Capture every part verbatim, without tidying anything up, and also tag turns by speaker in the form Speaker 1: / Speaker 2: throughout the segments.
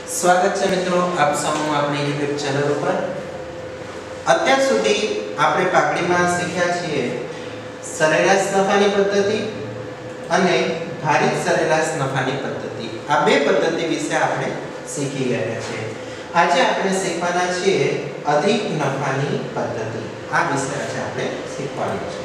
Speaker 1: स्वागत है मित्रों आप सबનું આપણી YouTube ચેનલ ઉપર। અત્યાર સુધી આપણે પાઘડીમાં શીખ્યા છીએ સરેરાશ નફાની પદ્ધતિ અને ભારિત સરેરાશ નફાની પદ્ધતિ। આ બે પદ્ધતિ વિશે આપણે શીખી ગયા છીએ। આજે આપણે શીખવાના છીએ અધિક નફાની પદ્ધતિ। આ વિશે આજે આપણે શીખવાનું છે।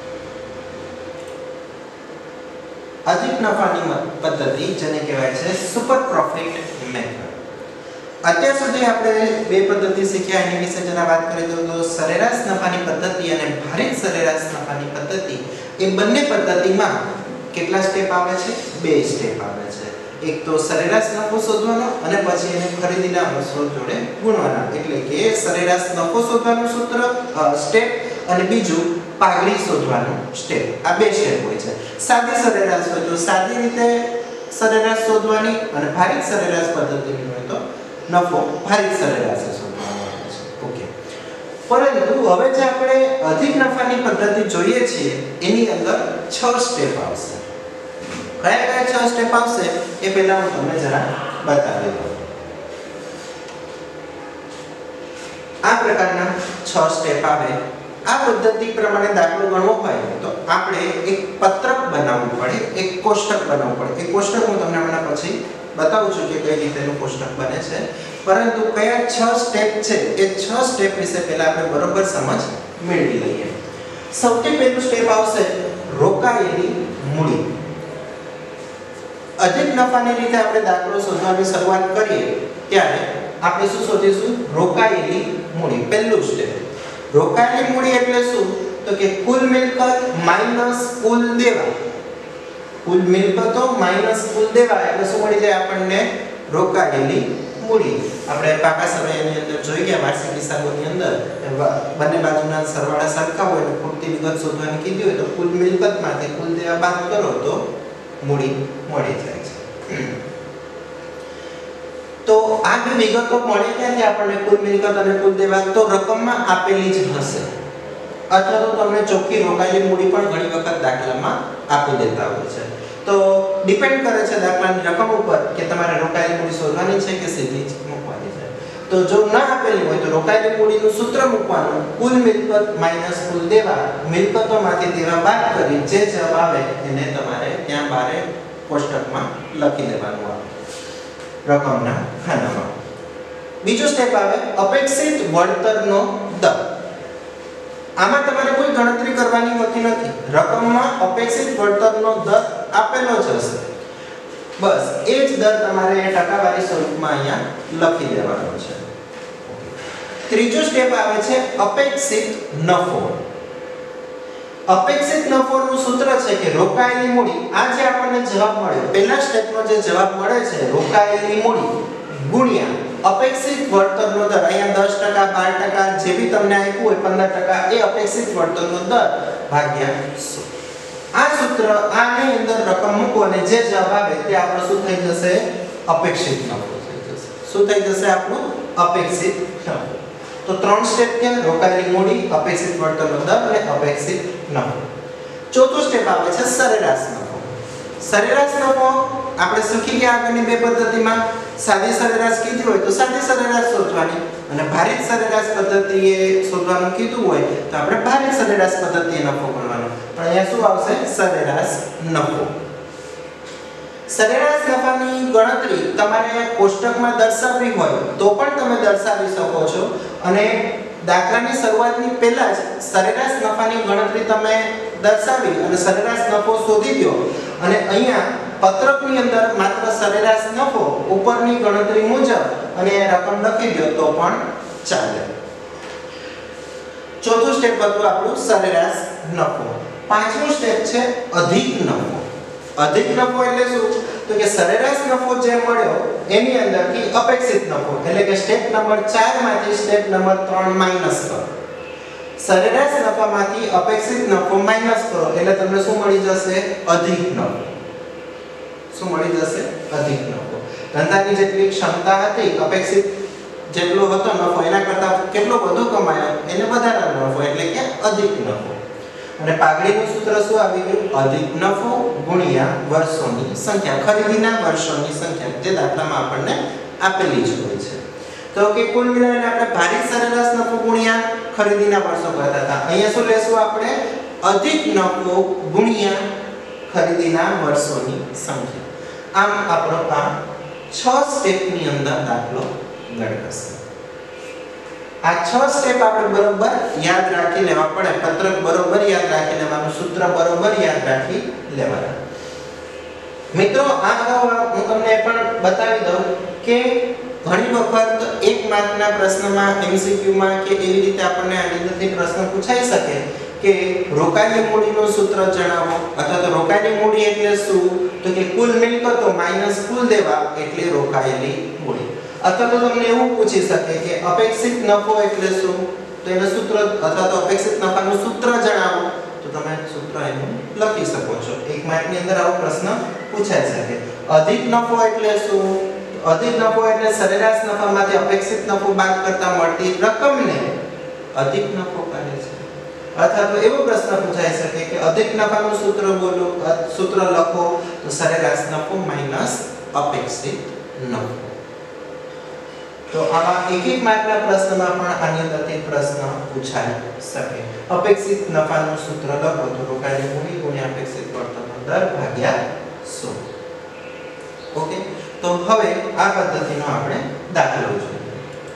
Speaker 1: अधिक नफानी पद्धति जेने कहेवाय छे सुपर प्रॉफिट मेथड। અત્યાર સુધી આપણે બે પદ્ધતિ શીખ્યા એની વિશે જરા વાત કરી દઉં તો સરેરાશ નફાની પદ્ધતિ અને ભારિત સરેરાશ નફાની પદ્ધતિ એ બંને પદ્ધતિમાં કેટલા સ્ટેપ આવે છે? બે સ્ટેપ આવે છે। એક તો સરેરાશ નફો શોધવાનો અને પછી એને ખરીદીના અંશો જોડે ગુણવાના, એટલે કે સરેરાશ નફો શોધવાનું સૂત્ર સ્ટેપ અને બીજું પાઘડી શોધવાનું સ્ટેપ। આ બે સ્ટેપ હોય છે। સાદી સરેરાશ હોય તો સાદી રીતે સરેરાશ શોધવાની અને ભારિત સરેરાશ પદ્ધતિની હોય તો નફો ભારિત સરેરાશ શોધવાનો હોય છે। ઓકે, પરંતુ હવે જે આપણે અધિક નફાની પદ્ધતિ જોઈએ છીએ એની અંદર છ સ્ટેપ આવશે। કયા કયા છ સ્ટેપ આવશે એ પહેલા હું તમને જરા બતાવી દઉં। આ પ્રકારના છ સ્ટેપ આવે। આ પદ્ધતિ પ્રમાણે દાખલો ગણવો હોય તો આપણે એક પત્રક બનાવવું પડે, એક કોષ્ટક બનાવવું પડે। એ કોષ્ટક હું તમને હમણાં પછી બતાવું છું કે કઈ રીતેનું કોષ્ટક બને છે, પરંતુ કયા છ સ્ટેપ છે એ છ સ્ટેપ વિશે પહેલા આપણે બરોબર સમજ મેળવી લઈએ। સૌથી પહેલું સ્ટેપ આવશે રોકાયેલી મૂડી। અધિક નફાની રીતે આપણે દાખલો શોધવાની શરૂઆત કરીએ ત્યારે આપણે શું શોધીશું? રોકાયેલી મૂડી। પહેલું સ્ટેપ રોકાયેલી મૂડી એટલે શું? તો કે કુલ મિલકત માઈનસ કુલ દેવા। કુલ મિલકતો માઈનસ કુલ દેવા એટલે શું મળી જાય આપણને? રોકાયેલી મૂડી। આપણે પાકા સરવાળાની અંદર જોઈ ગયા વાર્ષિક હિસાબોની અંદર બંને બાજુના સરવાળા સરખા હોય અને પૂરતી વિગત શોધવાની કીધી હોય તો કુલ મિલકતમાંથી કુલ દેવા બાદ કરો તો મૂડી મળી જાય છે। તો આ જે વિગતો મળે ક્યાંથી આપણને? કુલ મિલકત અને કુલ દેવા તો રકમમાં આપેલી જ હશે, અથવા તો તમને ચોખ્ખી રોકાયેલી મૂડી પણ ઘણી વખત દાખલામાં આપી દેતા હોય છે। તો ડિપેન્ડ કરે છે દાખલાની રકમ ઉપર કે તમારે રોકાયેલી મૂડી શોધવાની છે કે સીધી જ મૂકવાની છે। તો જો ના આપેલી હોય તો રોકાયેલી મૂડીનું સૂત્ર મૂકવાનું, કુલ મિલકત માઈનસ કુલ દેવા। મિલકતોમાંથી દેવા બાદ કરી જે જવાબ આવે એને તમારે ત્યાં બારે કોષ્ટકમાં લખી દેવાનું આવે રકમના ખાનામાં। બીજો સ્ટેપ આવે અપેક્ષિત વળતરનો દર। આમાં તમારે કોઈ ગણતરી કરવાની હોતી નથી, રકમમાં અપેક્ષિત વળતરનો દર આપેલો જ હશે, બસ એ જ દર તમારે ટકાવારી સ્વરૂપમાં અહીંયા લખી દેવાનો છે। ત્રીજો સ્ટેપ આવે છે અપેક્ષિત નફો। અપેક્ષિત નફોનું સૂત્ર છે કે રોકાયેલી મૂડી, આ જે આપણને જવાબ મળ્યો પહેલા સ્ટેપનો જે જવાબ મળે છે રોકાયેલી મૂડી ગુણ્યા અપેક્ષિત વળતરનો દર। અહીંયા દસ ટકા બાર ટકા જે બી તમને આપ્યું હોય પંદર ટકા એ અપેક્ષિત વળતરનો દર ભાગ્યા સો। આ સૂત્ર આની અંદર રકમ મૂકો અને જે જવાબ આવે તે આપણો શું થઈ જશે? અપેક્ષિત નફો થઈ જશે। શું થઈ જશે આપણું? અપેક્ષિત નફો। તો ત્રણ સ્ટેપ કે રોકાયેલી મૂડી, અપેક્ષિત વળતરનો દર અને અપેક્ષિત નફો। ચોથો સ્ટેપ આવે છે સરેરાશ નફો। સરેરાશ નફો આપણે શીખી ગયા આગળની બે પદ્ધતિમાં। સાદી સરેરાશ કીધી હોય તો સાદી સરેરાશ શોધવાની અને ભારિત સરેરાશ પદ્ધતિએ શોધવાનું કીધું હોય તો આપણે ભારિત સરેરાશ પદ્ધતિએ નફો ગણવાનો। પણ અહીંયા શું આવશે? સરેરાશ નફો। સરેરાશ નફાની ગણતરી તમારે કોષ્ટકમાં દર્શાવવી હોય તો પણ તમે દર્શાવી શકો છો, અને દાખલાની શરૂઆતની પહેલા જ સરેરાશ નફાની ગણતરી તમે દર્શાવી અને સરેરાશ નફો શોધી દો અને અહીંયા પત્રકની અંદર માત્ર સરેરાશ નફો ઉપરની ગણતરી મુજબ અને રકમ લખી દો તો પણ ચાલે। ચોથું સ્ટેપ હતું આપણું સરેરાશ નફો। પાંચમું સ્ટેપ છે અધિક નફો। અધિક નફો એટલે શું? તો કે સરેરાશ નફો જે મળ્યો એની અંદરથી અપેક્ષિત નફો, એટલે કે સ્ટેપ નંબર ચાર માંથી સ્ટેપ નંબર ત્રણ માઈનસ કરો। સરેરાશ નફામાંથી અપેક્ષિત નફો માઈનસ કરો એટલે તમને શું મળી જશે? અધિક નફો। શું મળી જશે? અધિક નફો। ધંધાની જેટલી ક્ષમતા હતી અપેક્ષિત જેટલો હતો નફો એના કરતાં કેટલો વધુ કમાયો એને વધારાનો નફો એટલે કે અધિક નફો। અને પાઘડીનું સૂત્ર શું આવી ગયું? અધિક નફો ગુણ્યા વર્ષોની સંખ્યા, ખરીદીના વર્ષોની સંખ્યા, જે દાખલામાં આપણને આપેલી જ હોય છે. તો કે કુલ મિલાવીને આપણે ભારિત સરેરાશ નફો ગુણ્યા ખરીદીના વર્ષો કરતા હતા. અહીંયા શું લેશું આપણે? અધિક નફો ગુણ્યા ખરીદીના વર્ષોની સંખ્યા. આમ આપણો આ છ સ્ટેપની અંદર દાખલો ગણાશે. આ છ સ્ટેપ આપણે બરોબર યાદ રાખી લેવા પડે. પત્રક બરોબર યાદ રાખી લેવાનું, સૂત્ર બરોબર યાદ રાખી લેવાના. મિત્રો આ અગાઉ હું તમને એ પણ બતાવી દઉં કે ઘણી વખત એક માર્કના પ્રશ્નમાં એમસીક્યુ માં કે એવી રીતે આપણને આની અંદરથી પ્રશ્ન પૂછાઈ શકે કે રોકાયેલી મૂડીનું સૂત્ર જણાવો, અથવા તો રોકાયેલી મૂડી એટલે શું? તો કે કુલ મિલકતો માઈનસ કુલ દેવા એટલે રોકાયેલી મૂડી. અથવા તો તમને એવું પૂછી શકે કે અપેક્ષિત નફો એટલે શું? તો એનું સૂત્ર અથવા તો અપેક્ષિત નફાનું સૂત્ર જણાવો, તો તમે સૂત્ર એનું લખી શકો છો. એક માર્કની અંદર આવો પ્રશ્ન પૂછાઈ શકે. અધિક નફો એટલે શું? અધિક નફો એટલે સરેરાશ નફામાંથી અપેક્ષિત નફો બાદ કરતા મળતી રકમને અધિક નફો કહે છે. અથવા તો એવો પ્રશ્ન પૂછાઈ શકે કે અધિક નફાનું સૂત્ર બોલો, સૂત્ર લખો, તો સરેરાશ નફો માઈનસ અપેક્ષિત નફો. તો આવા એક એક માર્કના પ્રશ્નમાં પણ આની અંદરથી પ્રશ્ન પૂછાઈ શકે. અપેક્ષિત નફાનું સૂત્ર લખો તો રોકાયેલી મૂડી ગુણ્યા અપેક્ષિત વળતરનો દર ભાગ્યા સો. ઓકે, તો હવે આ પદ્ધતિનો આપણે દાખલો જોઈએ.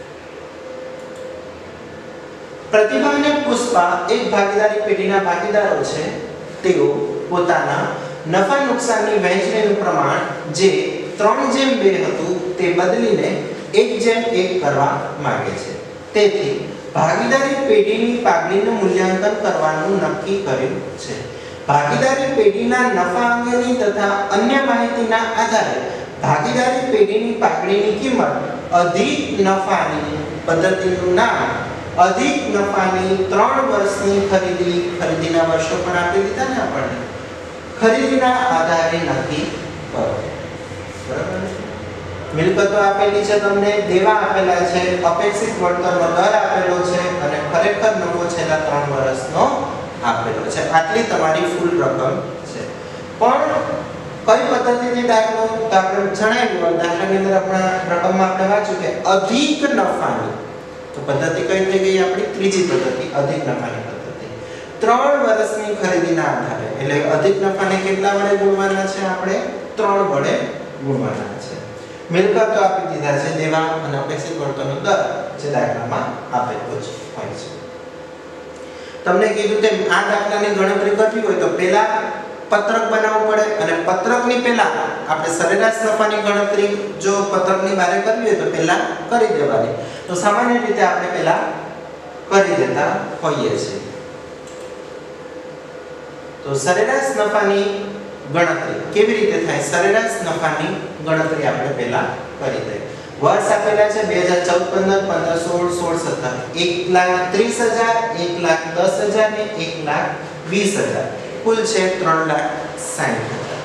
Speaker 1: પ્રતિભા અને પુષ્પા એક ભાગીદારી પેઢીના ભાગીદારો છે. તેઓ પોતાના નફા નુકસાનની વહેંચણીનું પ્રમાણ જે ત્રણ જેમ બે હતું તે બદલીને એક જેમ એક કરવા માંગે છે. તેથી ભાગીદારી પેઢીની પાઘડીનું મૂલ્યાંકન કરવાનું નક્કી કર્યું છે. ભાગીદારી પેઢીના નફા અંગેની તથા અન્ય માહિતીના આધારે ભાગીદારી પેઢીની પાઘડીની કિંમત અધિક નફાની પદ્ધતિનું નામ અધિક નફાની ત્રણ વર્ષની ખરીદી ખરીદીના વર્ષો પણ આપી દીધા ને આપણને. ખરીદીના આધારે નક્કી કરો. બરાબર. મિલકતો આપેલી છે, તમને દેવા આપેલા છે, અપેક્ષિત વળતરનો દર આપેલો છે અને ખરેખર નફો છેલ્લા ત્રણ વર્ષનો આપેલો છે. આટલી તમારી ફૂલ રકમ છે. પણ કઈ પદ્ધતિથી દાખલો? તો આપણે જણાવ્યું દાખલાની અંદર આપણા રકમમાં આપણે વાંચ્યું કે અધિક નફાની. તો પદ્ધતિ કઈ થઈ ગઈ? આપણી ત્રીજી પદ્ધતિ અધિક નફાની પદ્ધતિ. ત્રણ વર્ષની ખરીદીના આધારે, એટલે અધિક નફાને કેટલા વડે ગુણવાના છે? આપણે ત્રણ વડે ગુણવાના છે. મિલકતો આપી દીધા છે, દેવા અને અપેક્ષિત વળતરનો દર જે દાખલામાં આપેલો જ હોય છે. તમને કીધું તેમ આ દાખલાની ગણતરી કરવી હોય તો પહેલા પત્રક બનાવવું પડે અને પત્રકની પહેલા આપણે સરેરાશ નફાની ગણતરી જો પત્રકની બારે કરવી હોય તો પહેલા કરી દેવાની. તો સામાન્ય રીતે આપણે પહેલા કરી દેતા હોઈએ છીએ. તો સરેરાશ નફાની ગણતરી કેવી રીતે થાય? સરેરાશ નફાની ગણતરી આપણે પહેલા કરી દઈએ. વર્ષ આપેલા છે બે હજાર ચૌદ પંદર, પંદર સોળ, સોળ સત્તર. એક લાખ ત્રીસ હજાર, એક લાખ દસ હજાર ને એક લાખ વીસ હજાર. કુલ છે ત્રણ લાખ સાઠ હજાર.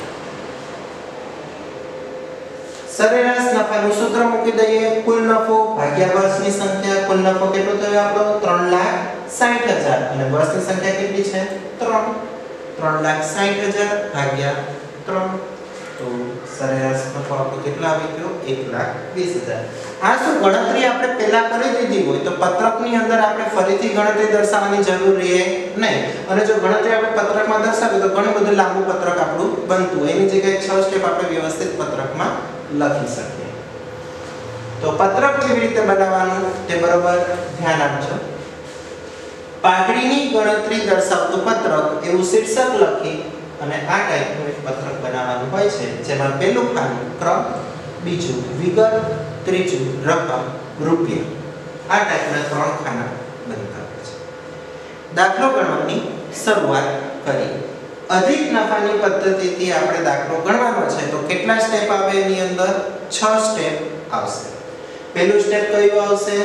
Speaker 1: સરેરાશ નફાનું સૂત્ર મૂકી દઈએ. કુલ નફો ભાગ્યા વર્ષની સંખ્યા. કુલ નફો કેટલો થયો આપણો? ત્રણ લાખ સાઠ હજાર અને વર્ષની સંખ્યા કેટલી છે? ત્રણ. ત્રણ લાખ સાઠ હજાર ભાગ્યા ત્રણ. તો સરેરાશ નફો આપણો કેટલો આવી ગયો? એક લાખ વીસ હજાર. આ શું ગણતરી આપણે પહેલા કરી દીધી હોય તો પત્રકની અંદર આપણે ફરીથી ગણતરી દર્શાવવાની જરૂર રહે નહીં. અને જો ગણતરી આપણે પત્રકમાં દર્શાવીએ તો ઘણું બધું લાંબુ પત્રક આપણું બનતું. એની જગ્યાએ છ સ્ટેપ આપણે વ્યવસ્થિત પત્રકમાં લખી શકીએ. તો પત્રક કેવી રીતે બનાવવાનું તે બરોબર ધ્યાન આપજો. પાઘડીની ગણતરી દર્શાવતું પત્રક એવું શીર્ષક લખી અને આ ટાઈપનું એક પત્રક બનાવવાનું હોય છે, જેમાં પહેલું ખાનું ક્રમ, બીજું વિગત, ત્રીજું રકમ રૂપિયા. આ ટાઈપના ત્રણ ખાના બનતા હોય છે. દાખલો ગણવાની શરૂઆત કરી. અધિક નફાની પદ્ધતિથી આપણે દાખલો ગણવાનો છે તો કેટલા સ્ટેપ આવે? એની અંદર છ સ્ટેપ આવશે. પહેલું સ્ટેપ કયું આવશે?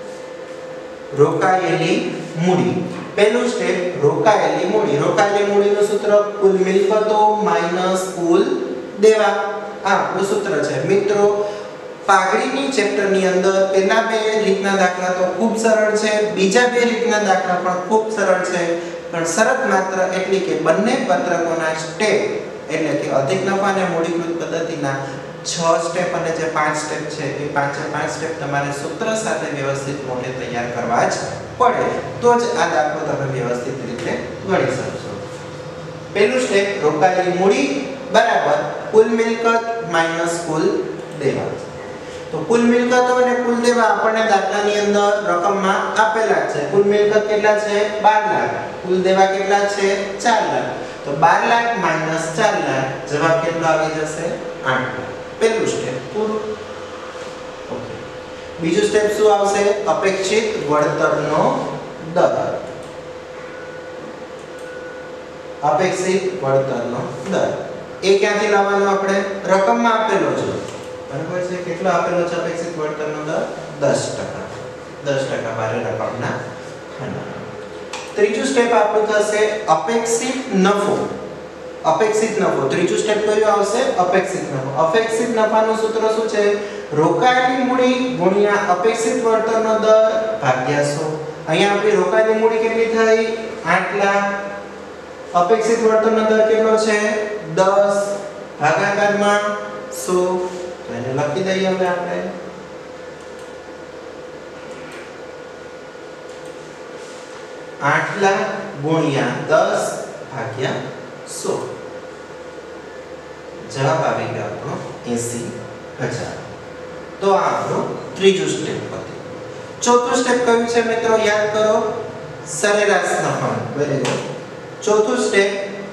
Speaker 1: રોકાયેલી મૂડી. પહેલું સ્ટેપ રોકાયેલી મૂડી. રોકાયેલી મૂડીનું સૂત્ર કુલ મિલકતો માઈનસ કુલ દેવા. આ આપણું સૂત્ર છે. મિત્રો પાઘડીની ચેપ્ટરની અંદર પહેલા બે રીતના દાખલા તો ખૂબ સરળ છે, બીજા બે રીતના દાખલા પણ ખૂબ સરળ છે, પણ શરત માત્ર એટલી કે બંને પત્રકોના સ્ટેપ એટલે કે અધિક નફા અને મૂડીકૃત પદ્ધતિના છ સ્ટેપ અને જે પાંચ સ્ટેપ છે એ પાંચે પાંચ સ્ટેપ તમારે સૂત્ર સાથે વ્યવસ્થિત મોઢે તૈયાર કરવા જ પડે તો જ આ દાખલો તમે વ્યવસ્થિત રીતે ગણી શકશો. પહેલું સ્ટેપ રોકાયેલી મૂડી બરાબર કુલ મિલકત માઈનસ કુલ દેવા. તો કુલ મિલકતો અને કુલ દેવા આપણને દાખલાની અંદર રકમમાં આપેલા છે. કુલ મિલકત કેટલા છે? બાર લાખ. કુલ દેવા કેટલા છે? ચાર લાખ. તો બાર લાખ માઈનસ ચાર લાખ જવાબ કેટલો આવી જશે? આઠ લાખ. પહેલું સ્ટેપ પૂરું. ઓકે. બીજું સ્ટેપ શું આવશે? અપેક્ષિત વળતરનો દર. અપેક્ષિત વળતરનો દર એ ક્યાંથી લાવવાનો? આપણે રકમમાં આપેલો છે બરાબર છે. કેટલો આપેલો છે અપેક્ષિત વળતરનો દર? દસ ટકા. દસ ટકા બારે રકમના ખાના. ત્રીજું સ્ટેપ આપણું થશે અપેક્ષિત નફો. અપેક્ષિત નફો. ત્રીજું સ્ટેપ કયું આવશે? અપેક્ષિત નફો. અપેક્ષિત નફાનું સૂત્ર શું છે? રોકાયેલી મૂડી ગુણ્યા અપેક્ષિત વળતરનો દર ભાગ્યા સો. અહીંયા આપણી રોકાયેલી મૂડી કેટલી થઈ? આઠ લાખ. અપેક્ષિત વળતરનો દર કેટલો છે? દસ ભાગાકારમાં સો. તો એને લખી દઈએ હવે આપણે. આઠ લાખ ગુણ્યા દસ ભાગ્યા સો. જવાબ આવી ગયો આપણો એંસી હજાર. તો આ આપણું ત્રીજું સ્ટેપ હતું. ચોથું સ્ટેપ કયું છે મિત્રો? યાદ કરો. સરેરાશ નફો. Very good. ચોથું સ્ટેપ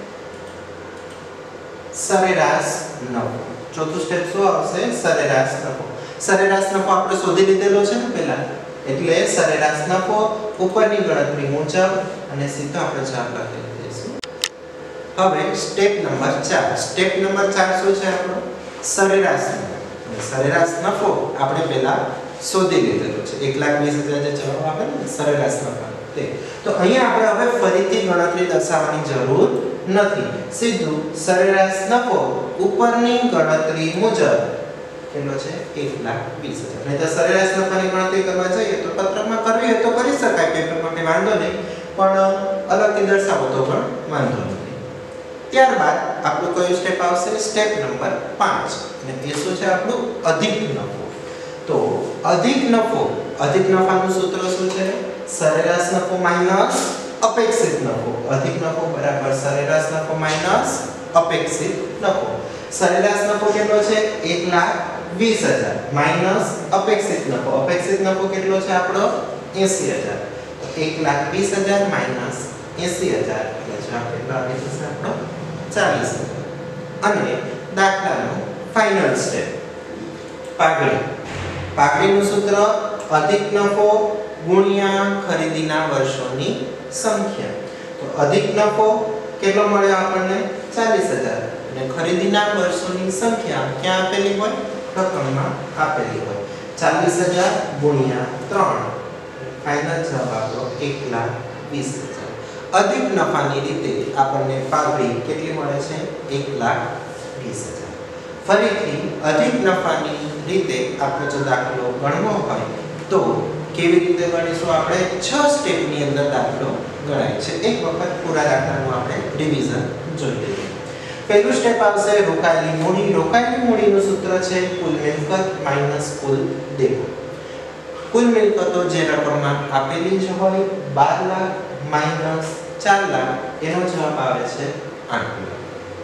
Speaker 1: સરેરાશ નફો. ચોથું સ્ટેપ શું આવશે? સરેરાશ નફો. સરેરાશ નફો આપણે શોધી લીધેલો છે ને પહેલા, એટલે સરેરાશ નફો ઉપરની ગણતરી મુજબ અને સીધો આપણે જવાબ લખી દઈશું. હવે સ્ટેપ નંબર ચાર. સ્ટેપ નંબર ચાર શું છે આપણો? સરેરાશ નફો. અને સરેરાશ નફો આપણે પહેલા શોધી લીધેલો છે. એક લાખ વીસ હજાર જે જવાબ આવે ને સરેરાશ નફો તે. તો અહીંયા આપણે હવે ફરીથી ગણતરી દર્શાવવાની જરૂર નથી. સીધું સરેરાશ નફો ઉપરની ગણતરી મુજબ કેટલો છે? એક લાખ વીસ હજાર. નહીં તો સરેરાશ નફાની ગણતરી કરવા જઈએ તો પત્રકમાં કરવી હોય તો કરી શકાય, પેપરમાં કંઈ વાંધો નહીં, પણ અલગથી દર્શાવો તો પણ વાંધો નથી. ત્યારબાદ આપણું કયું સ્ટેપ આવશે? સ્ટેપ નંબર પાંચ. અને એ શું છે આપણું? અધિક નફો. તો અધિક નફો, અધિક નફાનું સૂત્ર શું છે? સરેરાશ નફો માઈનસ અપેક્ષિત નફો. અધિક નફો બરાબર સરેરાશ નફો માઈનસ અપેક્ષિત નફો. સરેરાશ નફો કેટલો છે? એક લાખ વીસ હજાર માઈનસ અપેક્ષિત નફો. અપેક્ષિત નફો કેટલો છે આપણો? એંસી હજાર. તો એક લાખ વીસ હજાર માઈનસ એંસી હજાર એટલે જવાબ કેટલો આવી જશે આપણો? ચાલીસ હજાર. અને દાખલાનો ફાઇનલ સ્ટેપ પાઘડી. પાઘડીનું સૂત્ર અધિક નફો ગુણ્યા ખરીદીના વર્ષોની સંખ્યા. તો અધિક નફો કેટલો મળ્યો આપણને? ચાલીસ હજાર. અને ખરીદીના વર્ષોની સંખ્યા ક્યાં આપેલી હોય? રકમમાં આપેલી હોય. ચાલીસ હજાર ગુણ્યા ત્રણ. ફાઇનલ જવાબ આપણો એક લાખ વીસ હજાર. અધિક નફાની રીતે આપણને પાઘડી કેટલી મળે છે? એક લાખ વીસ હજાર. ફરીથી અધિક નફાની રીતે આપણે જો દાખલો ગણવો હોય તો કેવી રીતે ગણીશું? આપણે છ સ્ટેપની અંદર દાખલો ગણાય છે. એક વખત પૂરા દાખલાનું આપણે રિવિઝન જોઈ લઈએ. પહેલું સ્ટેપ આવશે રોકાયેલી મૂડી. રોકાયેલી મૂડીનું સૂત્ર છે કુલ મિલકત માઈનસ કુલ દેવું. કુલ મિલકતો જે રકમમાં આપેલી જ હોય બાર લાખ માઈનસ ચાર લાખ એનો જવાબ આવે છે આઠ લાખ.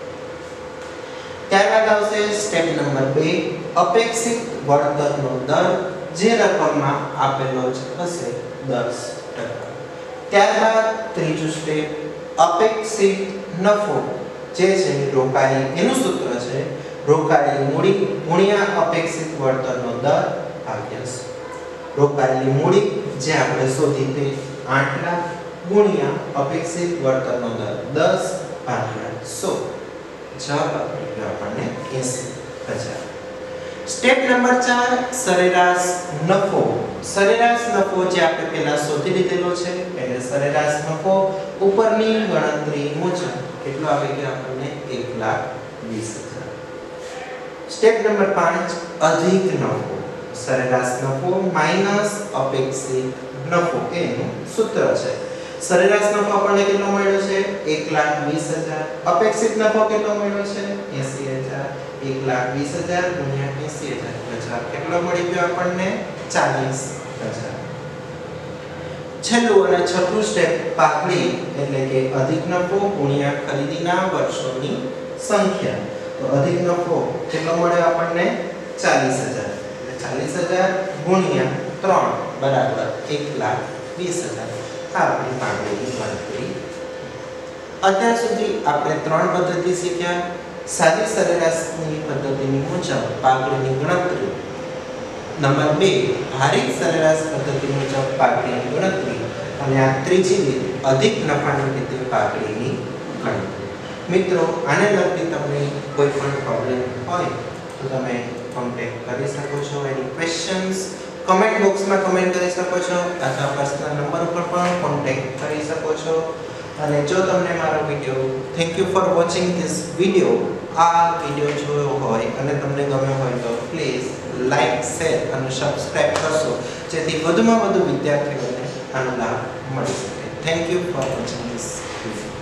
Speaker 1: ત્યારબાદ આવશે સ્ટેપ નંબર બે અપેક્ષિત વળતરનો દર જે રકમમાં આપેલો જ હશે દસ ટકા. ત્યારબાદ ત્રીજું સ્ટેપ અપેક્ષિત નફો જે છે રોકાયેલી, એનું સૂત્ર છે રોકાયેલી મૂડી ગુણ્યા અપેક્ષિત વળતરનો દર ભાગ્યા સો. રોકાયેલી મૂડી જે આપણે શોધી તે આઠ લાખ ગુણ્યા અપેક્ષિત વળતરનો દર દસ ભાગ્યા સો. જવાબ આપ્યો આપણને એંસી હજાર. સ્ટેપ નંબર ચાર સરેરાશ નફો. સરેરાશ નફો જે આપણે પહેલા શોધી લીધેલો છે એટલે સરેરાશ નફો ઉપરની ગણતરી મુજબ કેટલો આવી ગયો આપણને એક લાખ વીસ હજાર. સ્ટેપ નંબર પાંચ અધિક નફો. સરેરાશ નફો માઈનસ અપેક્ષિત નફો એનું સૂત્ર છે. સરેરાશ નફો આપણને કેટલો મળ્યો છે એક લાખ વીસ હજાર. અપેક્ષિત નફો કેટલો મળ્યો છે એંસી હજાર. એક લાખ વીસ હજાર ગુણ્યા એંસી હજાર પચાસ કેટલો મળી ગયો આપણને ચાલીસ હજાર. છેલ્લું અને છઠ્ઠું સ્ટેપ પાઘડી એટલે કે અધિક નફો ગુણ્યા ખરીદીના વર્ષોની સંખ્યા. તો અધિક નફો કેટલો મળ્યો આપણને ચાલીસ હજાર. એટલે ચાલીસ હજાર ગુણ્યા ત્રણ બરાબર એક લાખ વીસ હજાર. આ આપણી પાઘડીની ગણતરી. અત્યાર સુધી આપણે ત્રણ પદ્ધતિ શીખ્યા. સાદી સરેરાશની પદ્ધતિની મુજબ પાઘડીની ગણતરી. નંબર બે ભારિત સરેરાશ પદ્ધતિ મુજબ પાઘડીની ગણતરી. અને આ ત્રીજી રીત અધિક નફાની રીતે પાઘડીની ગણતરી. મિત્રો આને લગતી તમને કોઈ પણ પ્રોબ્લેમ હોય તો તમે કોન્ટેક્ટ કરી શકો છો. એની ક્વેશ્ચન્સ કમેન્ટ બોક્સમાં કમેન્ટ કરી શકો છો અથવા પર્સનલ નંબર ઉપર પણ કોન્ટેક્ટ કરી શકો છો. અને જો તમને મારો video thank you for watching this video આ વિડિયો જોયો હોય અને તમને ગમ્યો હોય તો પ્લીઝ લાઈક શેર અને સબસ્ક્રાઇબ કરશો જેથી વધુમાં વધુ વિદ્યાર્થીઓને આનો લાભ મળી શકે. Thank you for watching this video.